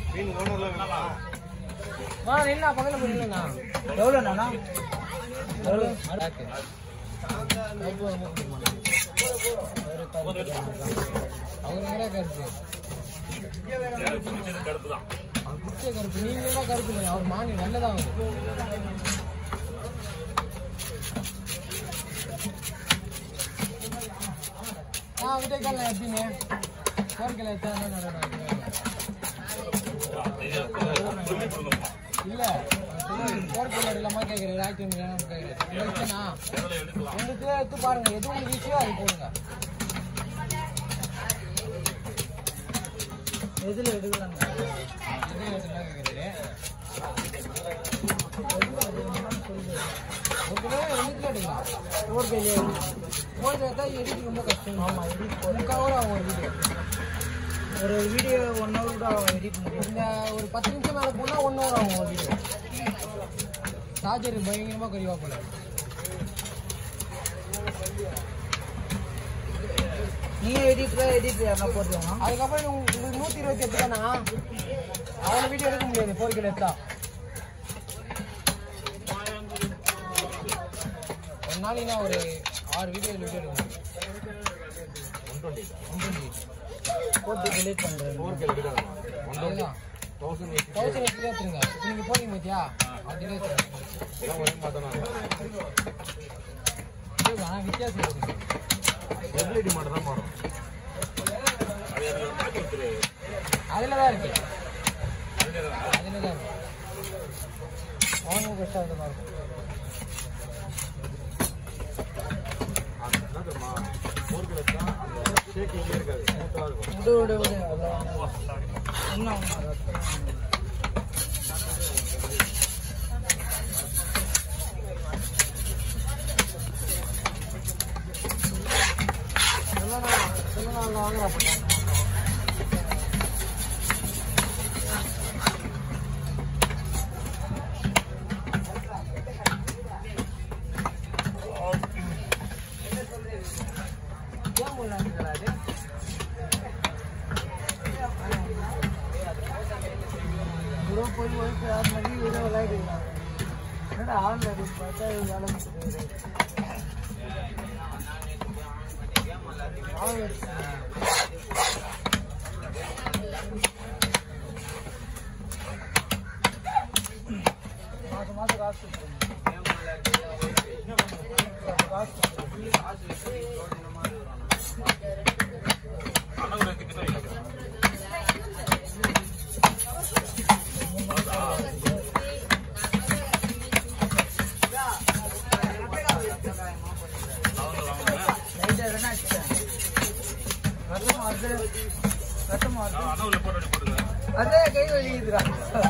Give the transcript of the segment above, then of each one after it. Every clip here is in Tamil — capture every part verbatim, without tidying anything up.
ஆ நின்னா பக்கத்துல போய் நில்லுண்ணா. எவ்வளோண்ணா? எவ்வளோ? அவர் எங்கடா கருப்பு? அவர் குடிச்ச கருப்பு. நீங்க எங்கடா கருப்பு இல்லை? அவர் மானி நல்லதான் அவரு. ஆ விட்டேக்கல்ல எப்படின்னு கோரிக்கையில் எடுத்தா என்ன நடக்கும்? இல்ல கோரிக்கையில் இல்லாம கேட்குறேன். ஆக்டிவ் கேட்குறேன். ரெண்டு கிலோ எடுத்து பாருங்க. எது உங்களுக்கு ஈஸியோ அது போடுங்க. எதில் எடுக்கலாங்க? எது எடுத்துலாம் கேட்குறேன். ஒரு கிலோ ரெண்டு கிலோ எடுக்கலாம். கோரிக்கையிலே கோரிக்கை எடுத்தா எடிட்டிங் ரொம்ப கஷ்டம். ஆமாம், எடிட் முக்கால் ஆகும் ஒரு வீடியோ. ஒரு வீடியோ ஒன் ஹவர் கூட ஆகும் எடிட் முடியும். இந்த ஒரு பத்து நிமிஷம் மேலே போனால் ஒன் ஹவர் ஆகும் ஒரு வீடியோ. சார்ஜர் பயங்கரமாக கறிவா போல. நீங்கள் எடிட்டராக எடிட் யாருன்னா போடுறாங்க. அதுக்கப்புறம் உங்களுக்கு நூற்றி இருபத்தி எட்டு தானா அவ்வளோ வீடியோ எடுக்க முடியாது கோரிக்கையில் எடுத்தா. ஒரு நாளைக்குனா ஒரு ஆறு வீடியோ வீடியோ எடுக்க முடியும். போட்டு டிலீட் பண்ணுறேன். அதுதான் தௌசண்ட் எட்டு எடுத்துருங்க. இப்போ நீங்கள் போடுங்க பார்த்தியா அப்படியே ஆனால் வித்தியாசம் இருக்குது. எபிலிட்டி மட்டும் தான் போடும். அதில் தான் இருக்கு. அதில் தான் இருக்கு. அவனும் பெஸ்ட்டாக இருந்த மாதிரி இருக்கும். என்ன தெரியுமா ஊருக்கு தான் அந்த ஷேக்கிங்கே இருக்காது. ஸ்மூத்தாக இருக்கும். விடு விடு விடு அதான் இன்னும் சில நாள் வாங்குறா போட்டாங்க. ஏன் முன்னாடி அது இவ்வளோ போய் ஒய்ஃபு ஆறு மணிக்கு வீடியோ விளையாடுறாங்க. என்னடா ஆள் அப்படின்னு பார்த்தா வேலை முடிச்சுட்டு மாதம் மாதம் காசு அதே கை வெளியிடுறா.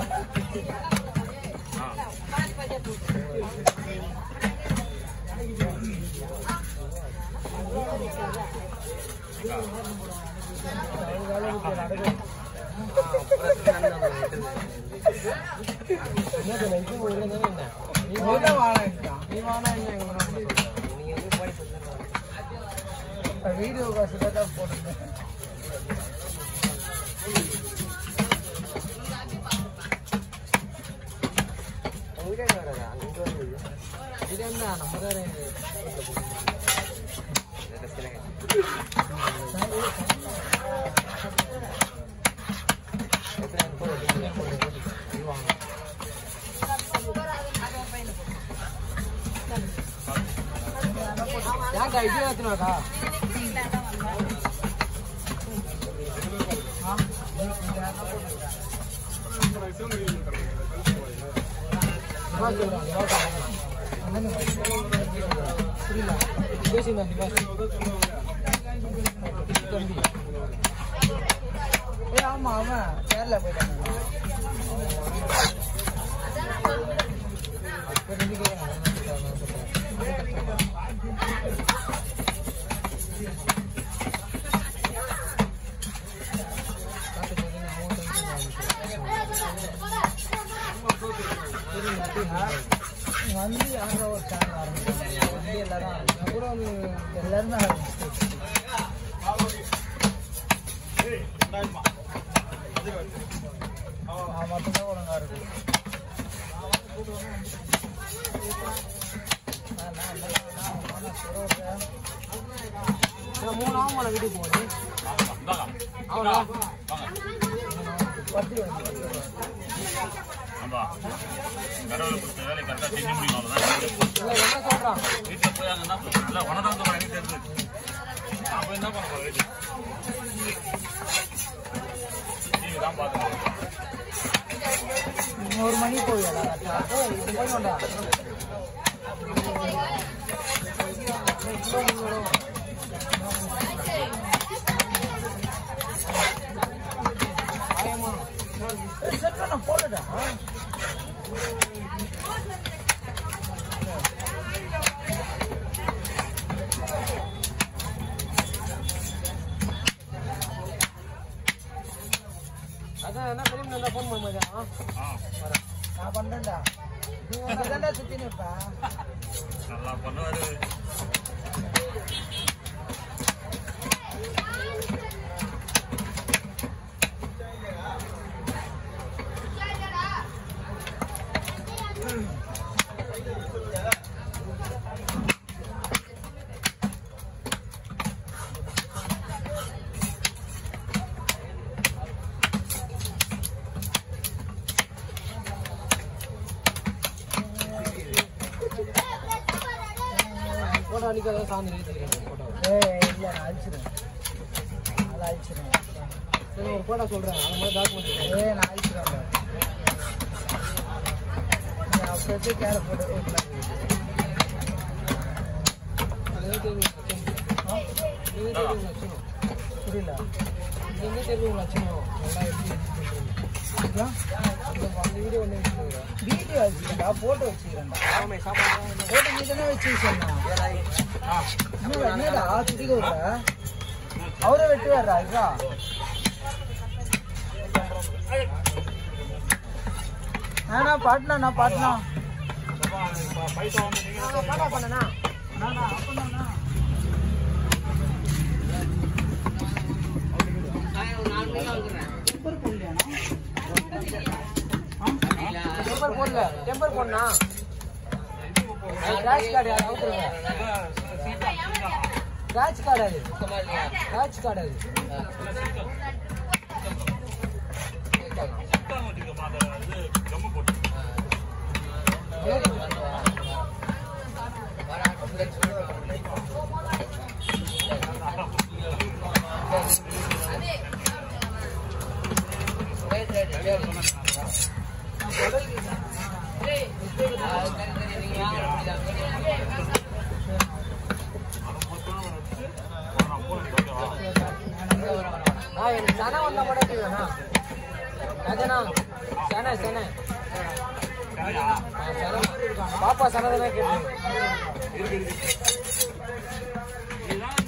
வீடியோ காசு தான் போட்டு நம்ம தான் யாக்கா இது ஏற்றுனாக்கா புரியல பேசுங்க தம்பி. ஏ ஆமா அவன் கேரளா போயிட்டாங்க. வந்து யாரோ ஒரு சேனல் ஆரம்பிச்சாங்க. வந்து எல்லாரும் அப்புறம் எல்லாருமே ஆரம்பிச்சு மட்டும்தான் ஒழுங்கா இருக்கு. மூணு ஆகும் வீட்டுக்கு போகுது. அவ்வளோ பத்து வந்து என்ன சொல்றான்? வீட்டில் போய் அங்கே என்ன இல்லை உனதான் சொல்கிறேன் எனக்கு தெரிஞ்சு நான் போய் என்ன பண்ண போகிறேன் வீட்டுக்கு டிவி தான் பார்த்துக்கிறேன். ஒரு மணி போயிடா இது போய் வேண்டா நான் போடுடா. அதான் என்ன பெரிய நல்லா ஃபோன் பண்ண மாதிரியா? நான் பண்றேன்டா. நீ வந்து சுத்தி நிற்பா. நல்லா பண்ணுவாரு. போட்டோ அடிக்காத சார்ந்து நிறுத்திக்கிறேன் போட்டோ. ஏய் இல்லை நான் அழிச்சிடுவேன். அதை அழிச்சிடுவேன். சரி ஒரு போட்டோ சொல்கிறேன். அது மாதிரி டாக்குமெண்ட். ஏய் நான் அழிச்சிடுவேன். நீ அப்போ வச்சு கேரை போட்டு இருபத்தி ஏழு லட்சம். புரியல. இருபத்தி ஏழு லட்சம் நல்லா எப்படி அந்த அந்த வீடியோ ஒன்று வச்சுருக்கேன். வீடியோ வச்சுக்கிறேன்டா, போட்டோ வச்சுக்கிறேன்டா. ஆமாம் சாப்பாடு போட்டோ நீ தானே வச்சு என்னடா துடிக்க விடுற? அவரை வெட்டுவாரா இதா? ஆனா பாட்டுனா நான் பாட்டுனா பைசா வந்து நீங்கள் பாட்டா பண்ணனா நானா அப்பனா டெம்பர் போடலையானா? டெம்பர் போடல. டெம்பர் போடனா ஸ்க்ராட்ச் கார்டு அவுத்துருங்க. ஸ்க்ராட்ச் கார்டு அது. ஸ்க்ராட்ச் கார்டு அது. ஜம்மு போட்டு சனை வந்தா கூட கேட்குறேண்ணா. ராஜனா சனை சனை பாப்பா சனை தானே கேட்டு இருக்கு இருக்கு